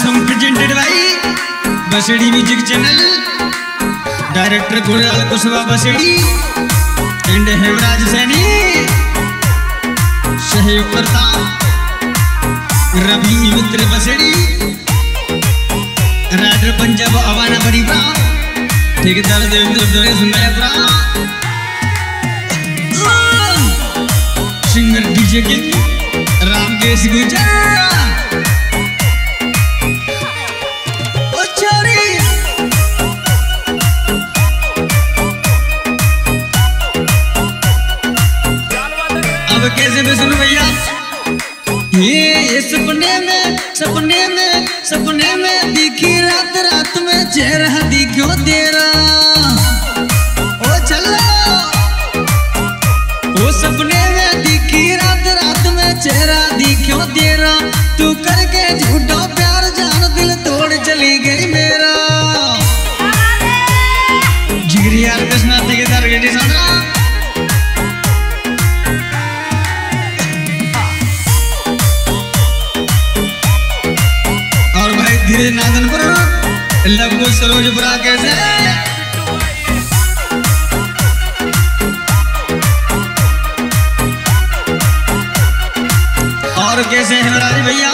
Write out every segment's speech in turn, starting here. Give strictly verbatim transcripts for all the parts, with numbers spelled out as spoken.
Song presented by Basedi music channel, director Gurlal Kushwaha Basedi and Hemraj Saini, सहयोगकर्ता Ravi Mitra Basedi, rider Punjab Awana Baribara, ठेकेदार Devendra Daresh Nayapura, singer DJ king Ramkesh Gujar. कैसे में सुनो भैया, ये सपने में सपने में सपने में दिखी रात रात में चेहरा दिखो तेरा, ओ चलो वो सपने में दिखी रात रात में चेहरा दिखो तेरा, तू करके झूठा प्यार जान दिल तोड़ चली गई मेरा। जिगरी यार कृष्णा ठेकेदार गेटी सामरा धीरे नादनपुर लघु सरोजपुरा कैसे और कैसे हैं राज भैया।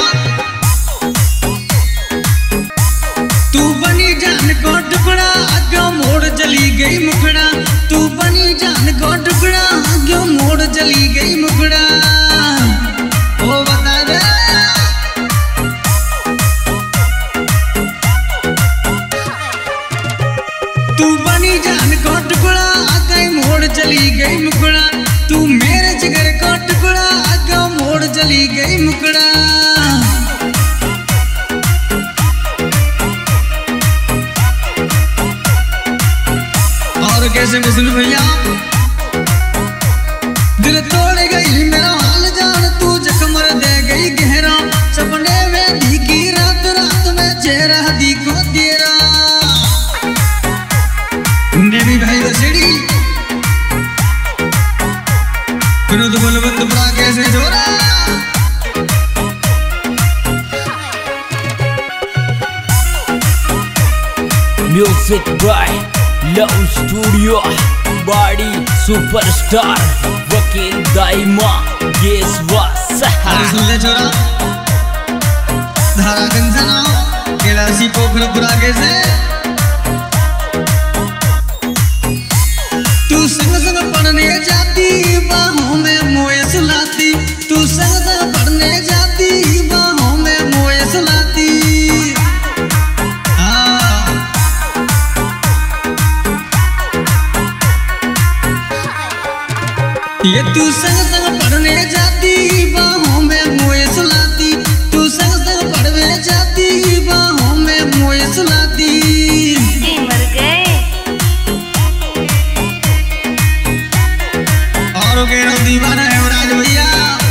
तू बनी जान को टुकड़ा आगे मोड़ चली गई मुखड़ा, तू बनी जान को टुकड़ा आगे मोड़ चली गई मुखड़ा, ओ बता दे तू बनी जान को टुकड़ा आगे मोड़ चली गई मुकड़ा, तू मेरे जिगर को टुकड़ा आगे मोड़ चली गई मुकड़ा। और कैसे मिसल भैया, दिल तोड़ गई मेरा हाल जान, तू जख्म दे गई गहरा, सपने में दिखी रात रात में चेहरा दिखो तेरा। नेवी भाई बसेड़ी विनोद बलवंतपुरा कैसे जोरा, music by love studio body superstar Vakil Daima guess सुनले छोरा धारा गंजना कैलाशी पोखरपुरा कैसे, तू संग संग पढ़ने जाती बाहों में मोए सुलाती, तू संग संग पढ़ने जाती बाहों में मोए सुलाती। ये तू संग संग पढ़ने जाती बाहों में मोए सुलाती, तू संग संग पढ़ने जाती बाहों में मोए सुलाती। मर गए और दीवाना है राज भैया,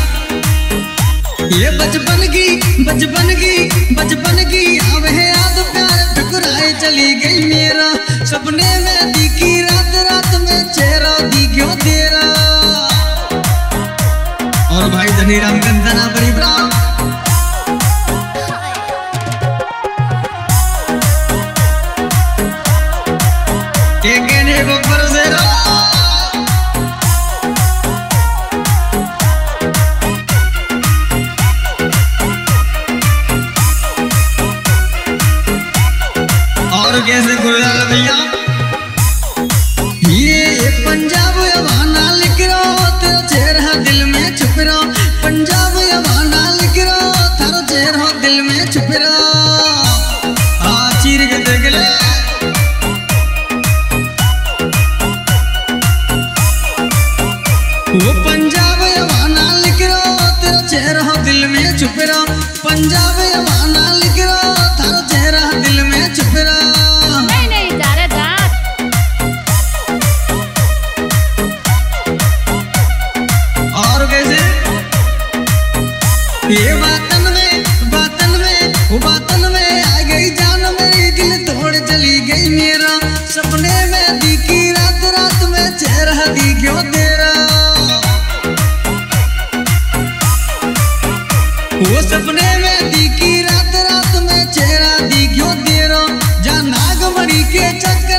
ये बचपन की बचपन की बचपन की अब है याद प्यार ठुकराए चली गई मेरा, सपने में दिखी रात रात में चेहरा दिखो तेरा। और भाई धनीराम कंदना परिब्रा के कहने को भरोसे रहो। और कैसे गुरलाल भैया, ये पंजाब अवाना लिख रहा तेरा चेहरा दिल में छुप रहा, पंजाब अवाना लिख रहा तेरा चेहरा दिल में छुप रहा। हाँ चीर के देख ले वो पंजाब अवाना लिख रहा तेरा चेहरा दिल में छुप रहा, पंजाब अवाना लिख रहा तेरा चेहरा दिल में छुप रहा। ये बातन में बातन में वो बातन में आ गई जान मेरी, दिल तोड़ चली गई मेरा, सपने में दिखी रात रात में चेहरा दिखो तेरा। वो सपने में दिखी रात रात में चेहरा जग